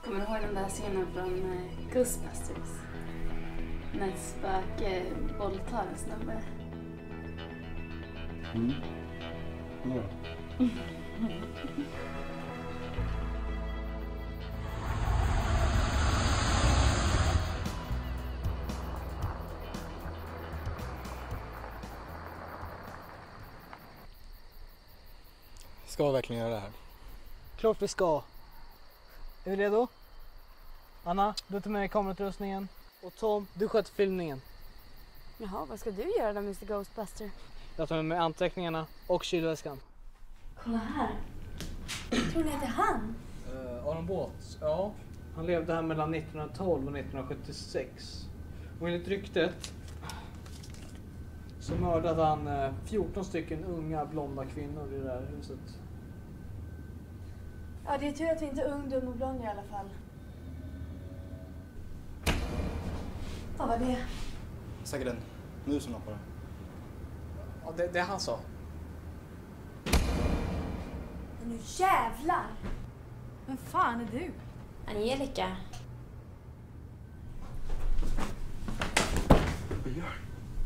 Kommer du ihåg den där scenen från Ghostbusters? När ett spöke våldtar en snubbe. Ja. Ska jag verkligen göra det här? Klart vi ska. Är vi redo? Anna, du tar med kamerautrustningen. Och Tom, du sköter filmningen. Jaha, vad ska du göra då, Mr. Ghostbuster? Jag tar med anteckningarna och kylväskan. Kolla här. Tror ni att det är han? Aron Båth, ja. Han levde här mellan 1912 och 1976. Och enligt ryktet så mördade han 14 stycken unga blonda kvinnor i det här huset. Ja, det är tur att vi inte är ung, dum och blond i alla fall. Vad var det? Säkert en mus som hoppar. Ja, det han sa. Men nu jävlar! Vem fan är du? Angelica. Vad gör?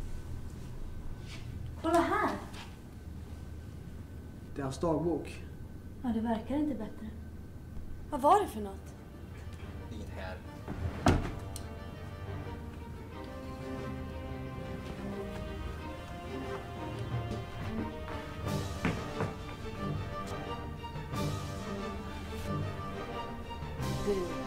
Kolla här! Det är hans dagbok. Ja, det verkar inte bättre. Vad var det för något? Inget här. Du